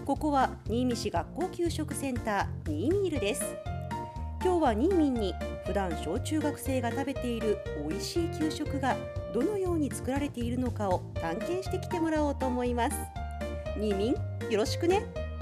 ここは新見市学校給食センターニーミールです。今日はニーミンに普段小中学生が食べている美味しい給食がどのように作られているのかを探検してきてもらおうと思います。ニーミン、よろしくね。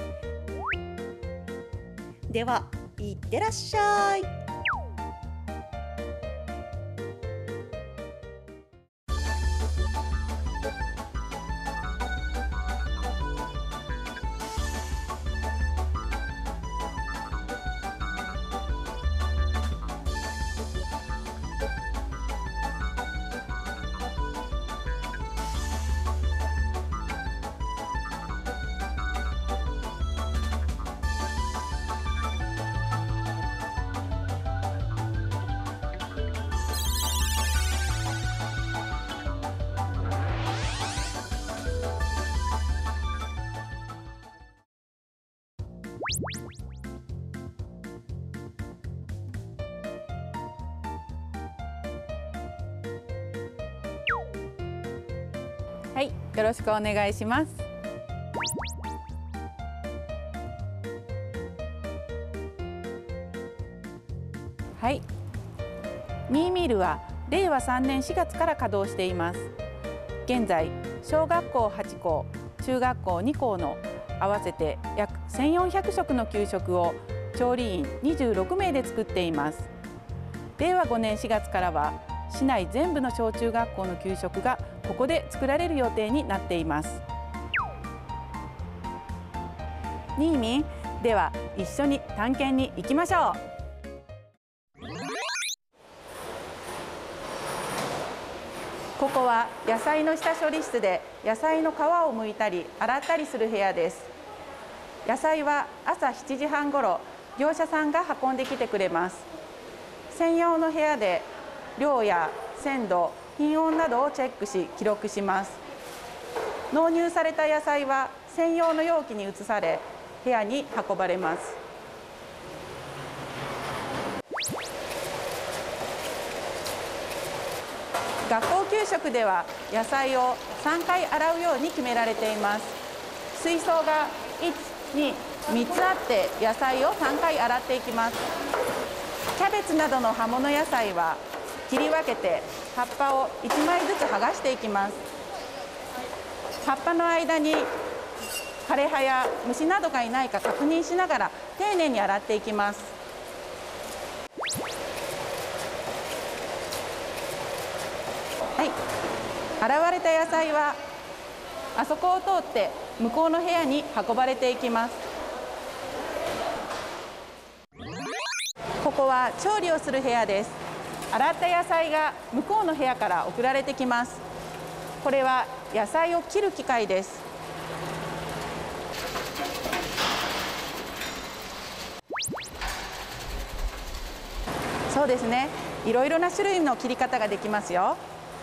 では、いってらっしゃい。 はい、よろしくお願いします。はい、ニーミールは令和3年4月から稼働しています。現在、小学校8校、中学校2校の合わせて約1400食の給食を調理員26名で作っています。令和5年4月からは市内全部の小中学校の給食がここで作られる予定になっています。ニーミン、では一緒に探検に行きましょう。ここは野菜の下処理室で野菜の皮を剥いたり洗ったりする部屋です。野菜は朝7時半ごろ業者さんが運んできてくれます。専用の部屋で量や鮮度、品温などをチェックし記録します。納入された野菜は専用の容器に移され部屋に運ばれます。学校給食では野菜を3回洗うように決められています。水槽が1、2、3つあって野菜を3回洗っていきます。キャベツなどの葉物野菜は切り分けて葉っぱを1枚ずつ剥がしていきます。葉っぱの間に枯れ葉や虫などがいないか確認しながら丁寧に洗っていきます。はい、洗われた野菜はあそこを通って向こうの部屋に運ばれていきます。ここは調理をする部屋です。洗った野菜が向こうの部屋から送られてきます。これは野菜を切る機械です。そうですね。いろいろな種類の切り方ができますよ。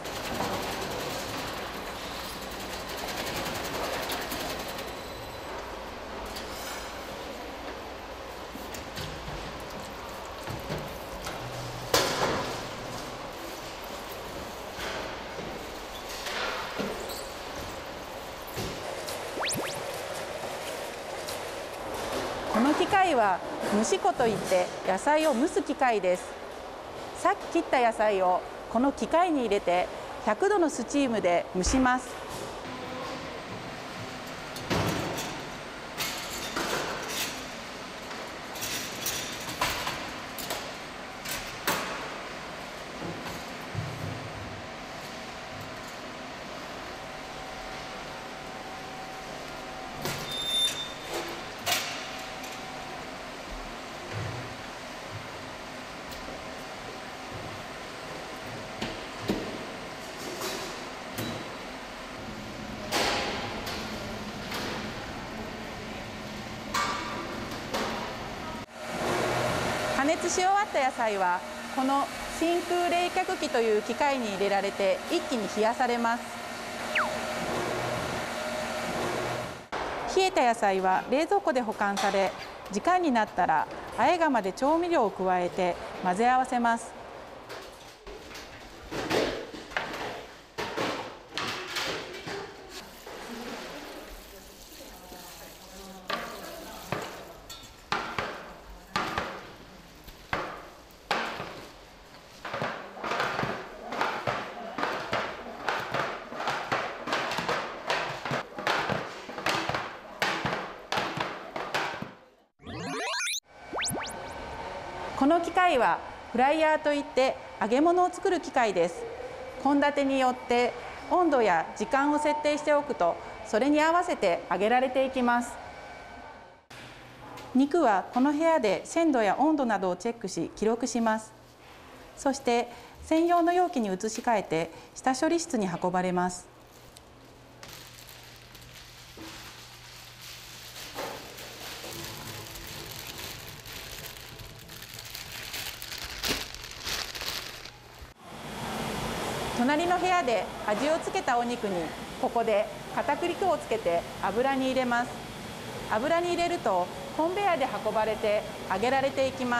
この機械は蒸し粉といって野菜を蒸す機械です。さっき切った野菜をこの機械に入れて100度のスチームで蒸します。加熱し終わった野菜はこの真空冷却機という機械に入れられて一気に冷やされます。冷えた野菜は冷蔵庫で保管され、時間になったらあえ釜で調味料を加えて混ぜ合わせます。 の機械はフライヤーといって揚げ物を作る機械です。献立によって温度や時間を設定しておくと、それに合わせて揚げられていきます。肉はこの部屋で鮮度や温度などをチェックし記録します。そして専用の容器に移し替えて下処理室に運ばれます。隣の部屋で味をつけたお肉にここで片栗粉をつけて油に入れます。油に入れるとコンベヤで運ばれて揚げられていきます。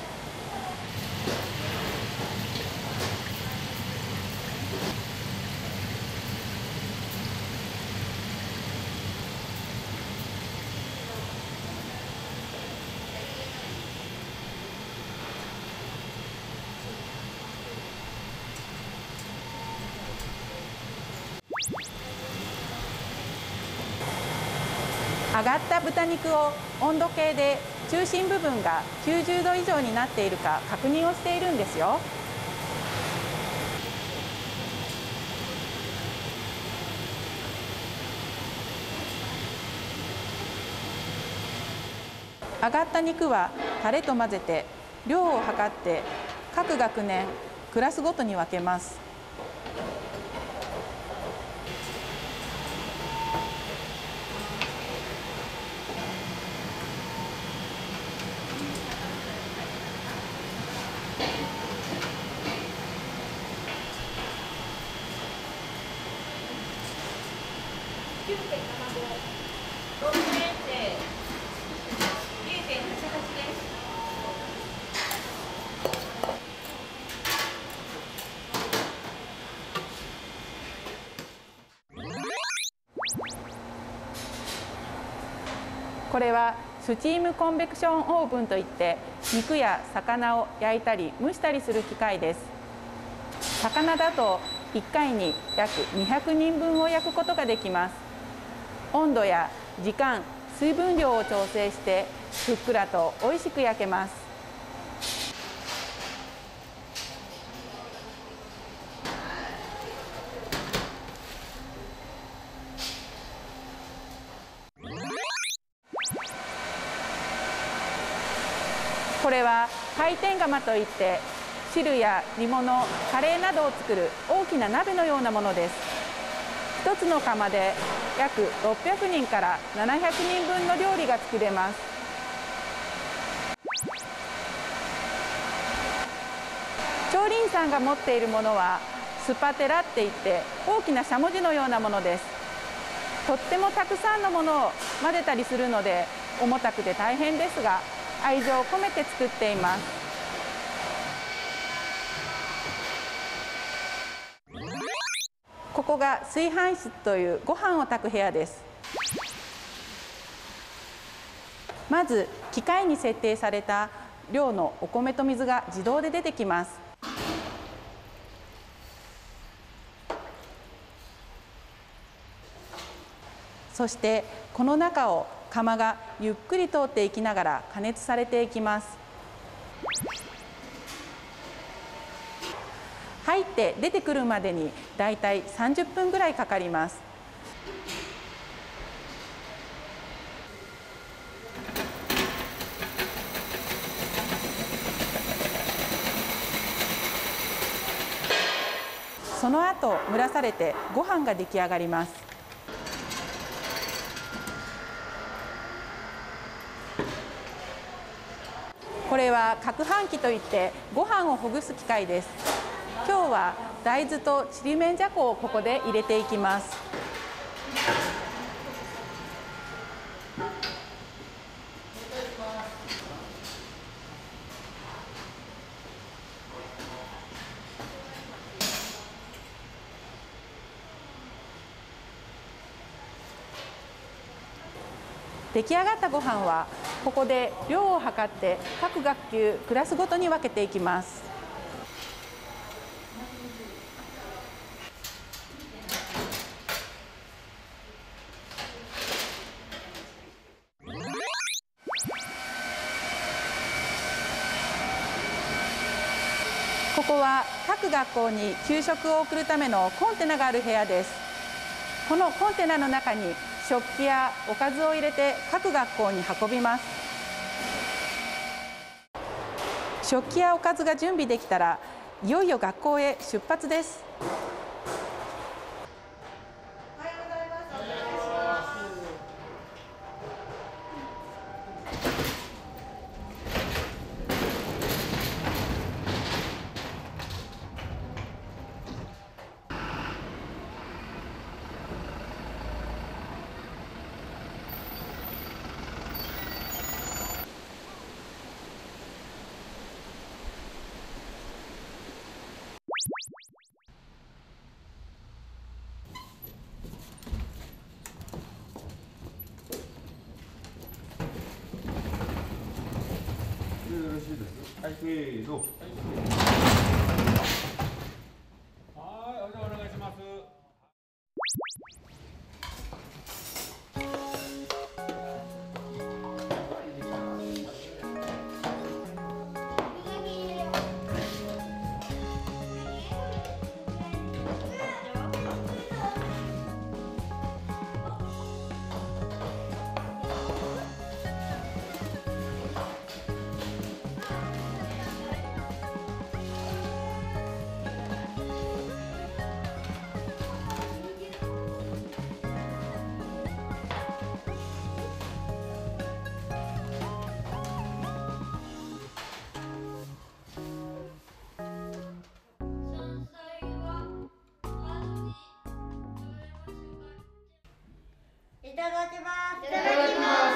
揚がった豚肉を温度計で中心部分が90度以上になっているか確認をしているんですよ。揚がった肉はタレと混ぜて量を測って各学年クラスごとに分けます。これはスチームコンベクションオーブンといって肉や魚を焼いたり蒸したりする機械です。魚だと1回に約200人分を焼くことができます。温度や時間、水分量を調整してふっくらと美味しく焼けます。これは回転釜といって汁や煮物、カレーなどを作る大きな鍋のようなものです。一つの釜で約600人から700人分の料理が作れます。調理員さんが持っているものはスパテラっていって大きなしゃもじのようなものです。とってもたくさんのものを混ぜたりするので重たくて大変ですが、愛情を込めて作っています。ここが炊飯室というご飯を炊く部屋です。まず機械に設定された量のお米と水が自動で出てきます。そしてこの中を釜がゆっくり通っていきながら加熱されていきます。入って出てくるまでにだいたい30分ぐらいかかります。その後蒸らされてご飯が出来上がります。これは攪拌機といってご飯をほぐす機械です。今日は大豆とちりめんじゃこをここで入れていきます。出来上がったご飯はここで量を測って各学級クラスごとに分けていきます。 ここは各学校に給食を送るためのコンテナがある部屋です。このコンテナの中に食器やおかずを入れて各学校に運びます。食器やおかずが準備できたら、いよいよ学校へ出発です。 よろしいです。はい、せーの。はい、じゃあお願いします。 いただきます。いただきます。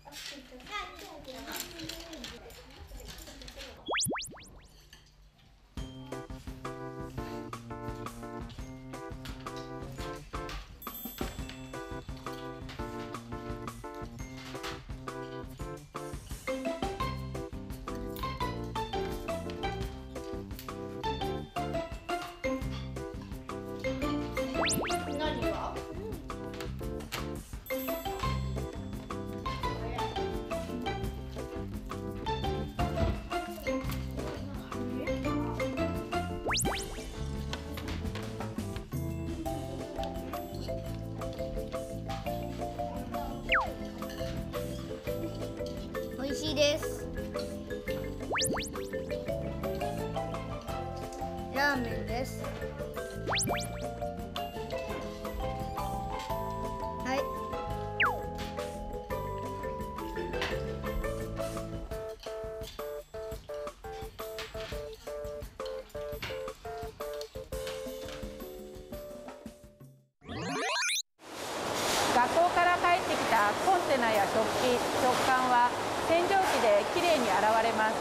何が？美味しいです。ラーメンです。はい。 学校から帰ってきたコンテナや食器、食管は洗浄機できれいに洗われます。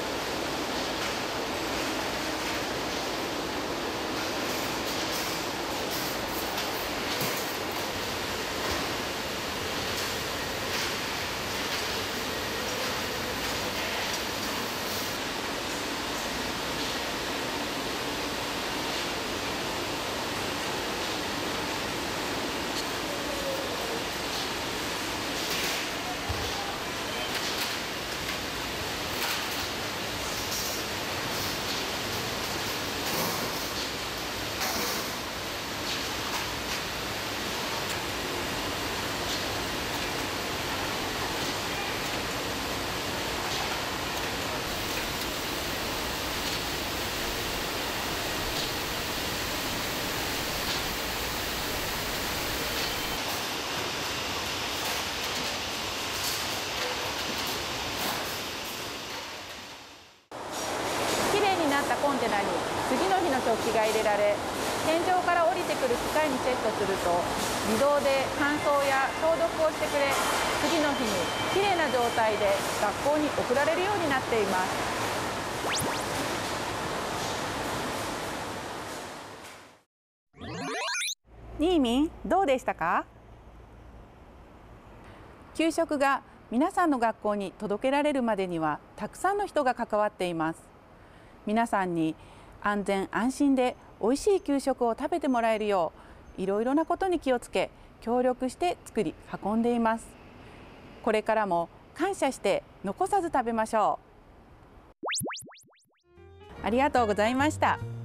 コンテナに次の日の食器が入れられ、天井から降りてくる機械にセットすると自動で乾燥や消毒をしてくれ、次の日にきれいな状態で学校に送られるようになっています。ニーミン、どうでしたか？給食が皆さんの学校に届けられるまでにはたくさんの人が関わっています。皆さんに安全安心でおいしい給食を食べてもらえるよう、いろいろなことに気をつけ協力して作り運んでいます。これからも感謝して残さず食べましょう。 ありがとうございました。